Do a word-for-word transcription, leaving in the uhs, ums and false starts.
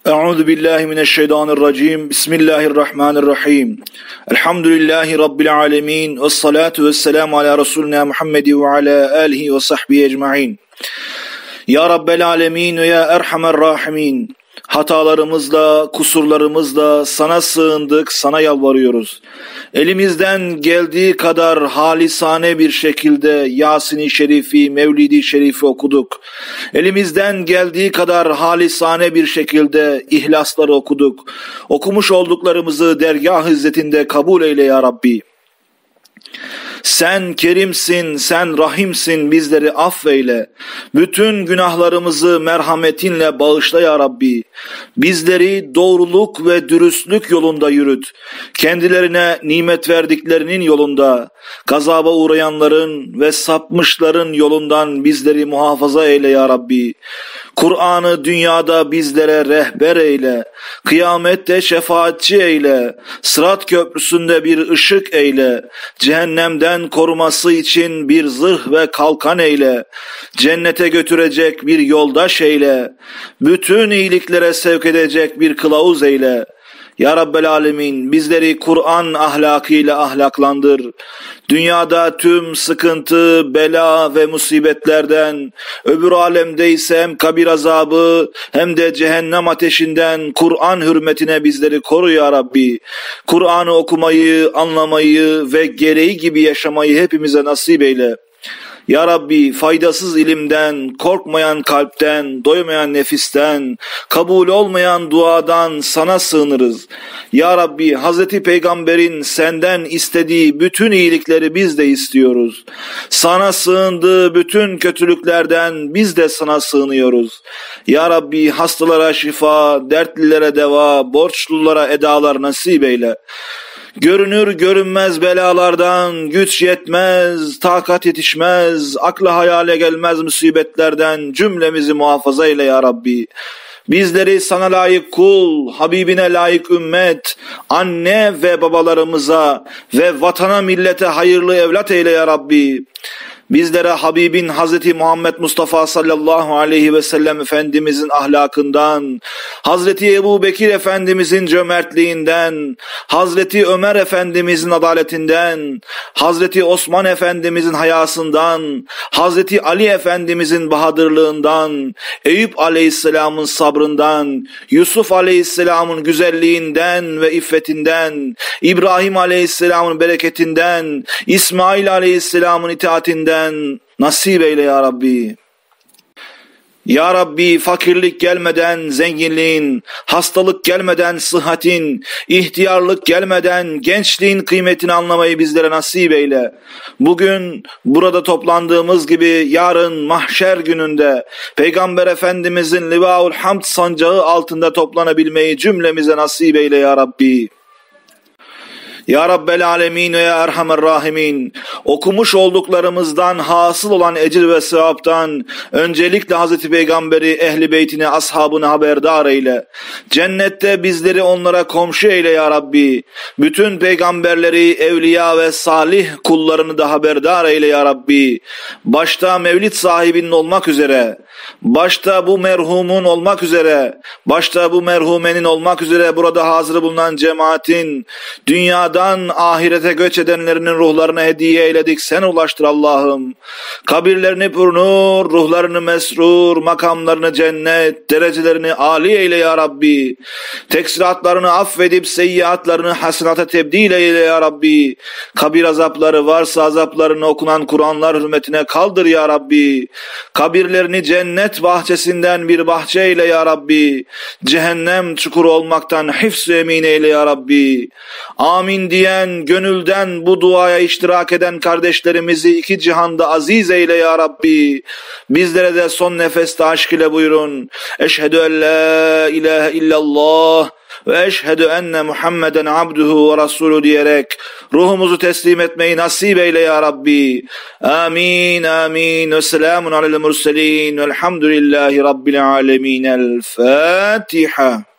Euzu billahi mineşşeytanirracim. Bismillahirrahmanirrahim. Elhamdülillahi rabbil alamin ve salatu vesselamu ala resulina Muhammed ve ala alihi ve sahbihi ecmaîn. Ya Rabbel alemin ve ya erhamer rahimin. Hatalarımızla, kusurlarımızla sana sığındık, sana yalvarıyoruz. Elimizden geldiği kadar halisane bir şekilde Yasin-i Şerifi, Mevlid-i Şerifi okuduk. Elimizden geldiği kadar halisane bir şekilde ihlasları okuduk. Okumuş olduklarımızı dergâh izzetinde kabul eyle ya Rabbi. Sen kerimsin, sen rahimsin, bizleri affeyle. Bütün günahlarımızı merhametinle bağışla ya Rabbi. Bizleri doğruluk ve dürüstlük yolunda yürüt. Kendilerine nimet verdiklerinin yolunda, gazaba uğrayanların ve sapmışların yolundan bizleri muhafaza eyle ya Rabbi. Kur'an'ı dünyada bizlere rehber eyle. Kıyamette şefaatçi eyle. Sırat köprüsünde bir ışık eyle. Cehennemden koruması için bir zırh ve kalkan eyle. Cennete götürecek bir yoldaş eyle. Bütün iyiliklere sevk edecek bir kılavuz eyle. Ya Rabbel Alemin, bizleri Kur'an ahlakıyla ahlaklandır. Dünyada tüm sıkıntı, bela ve musibetlerden, öbür alemde ise hem kabir azabı hem de cehennem ateşinden Kur'an hürmetine bizleri koru ya Rabbi. Kur'an'ı okumayı, anlamayı ve gereği gibi yaşamayı hepimize nasip eyle. Ya Rabbi, faydasız ilimden, korkmayan kalpten, doymayan nefisten, kabul olmayan duadan sana sığınırız. Ya Rabbi, Hazreti Peygamber'in senden istediği bütün iyilikleri biz de istiyoruz. Sana sığındığı bütün kötülüklerden biz de sana sığınıyoruz. Ya Rabbi, hastalara şifa, dertlilere deva, borçlulara edalar nasip eyle. Görünür görünmez belalardan, güç yetmez, takat yetişmez, akla hayale gelmez musibetlerden cümlemizi muhafaza eyle ya Rabbi. Bizleri sana layık kul, Habibine layık ümmet, anne ve babalarımıza ve vatana millete hayırlı evlat eyle ya Rabbi. Bizlere Habibin Hazreti Muhammed Mustafa sallallahu aleyhi ve sellem Efendimizin ahlakından, Hazreti Ebu Bekir Efendimizin cömertliğinden, Hazreti Ömer Efendimizin adaletinden, Hazreti Osman Efendimizin hayasından, Hazreti Ali Efendimizin bahadırlığından, Eyüp Aleyhisselam'ın sabrından, Yusuf Aleyhisselam'ın güzelliğinden ve iffetinden, İbrahim Aleyhisselam'ın bereketinden, İsmail Aleyhisselam'ın itaatinden nasip eyle ya Rabbi. Ya Rabbi, fakirlik gelmeden zenginliğin, hastalık gelmeden sıhhatin, ihtiyarlık gelmeden gençliğin kıymetini anlamayı bizlere nasip eyle. Bugün burada toplandığımız gibi yarın mahşer gününde Peygamber Efendimizin Livaul Hamd sancağı altında toplanabilmeyi cümlemize nasip eyle ya Rabbi. Ya Rabbel Alemin ve ya Erhamer Rahimin, okumuş olduklarımızdan hasıl olan ecir ve sevaptan öncelikle Hazreti Peygamber'i, ehli beytini, ashabını haberdar eyle. Cennette bizleri onlara komşu eyle ya Rabbi. Bütün peygamberleri, evliya ve salih kullarını da haberdar eyle ya Rabbi. Başta mevlid sahibinin olmak üzere, başta bu merhumun olmak üzere, başta bu merhumenin olmak üzere burada hazır bulunan cemaatin, dünyada ahirete göç edenlerinin ruhlarına hediye eyledik. Sen ulaştır Allah'ım. Kabirlerini pürnur, ruhlarını mesrur, makamlarını cennet, derecelerini âli eyle ya Rabbi. Teksiratlarını affedip seyyiatlarını hasenata tebdil eyle ya Rabbi. Kabir azapları varsa azaplarını okunan Kur'anlar hürmetine kaldır ya Rabbi. Kabirlerini cennet bahçesinden bir bahçe eyle ya Rabbi. Cehennem çukuru olmaktan hifz-i emin eyle ya Rabbi. Amin diyen, gönülden bu duaya iştirak eden kardeşlerimizi iki cihanda aziz eyle ya Rabbi. Bizlere de son nefeste aşk ile buyurun. Eşhedü en la ilahe illallah ve eşhedü enne Muhammeden abduhu ve rasulü diyerek ruhumuzu teslim etmeyi nasip eyle ya Rabbi. Amin, amin. Ve selamun alel murselin. Velhamdülillahi Rabbil alemin. El Fatiha.